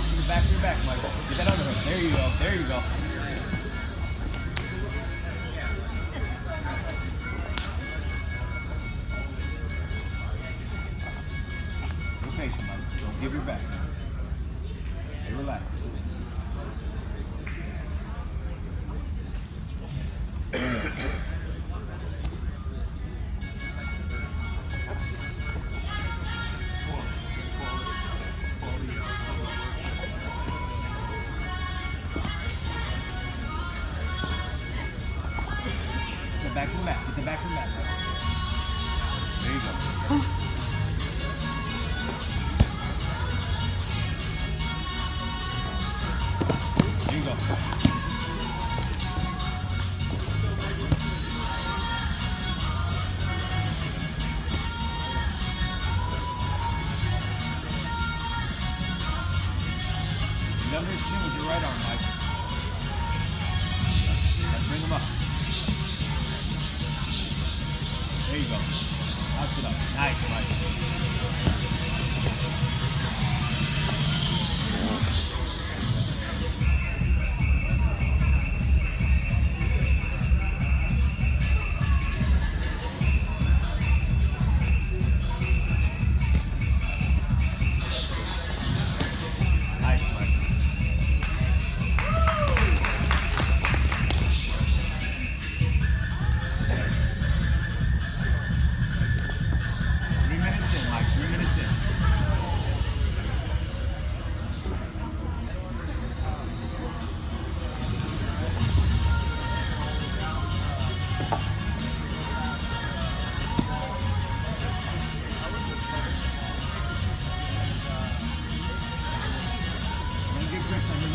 to the back of your back, Michael. Get that underhook. There you go. There you go. Be patient, Michael. Don't give your back. Hey, relax. Back to the mat. Get the back to the mat. There you go. There you go. Get under his chin with your right arm, Mike. Let's bring him up. There you go. Bounce it up. Nice, Mike. Nice, Mike. Mike, 3 minutes in. I'm going to get Chris on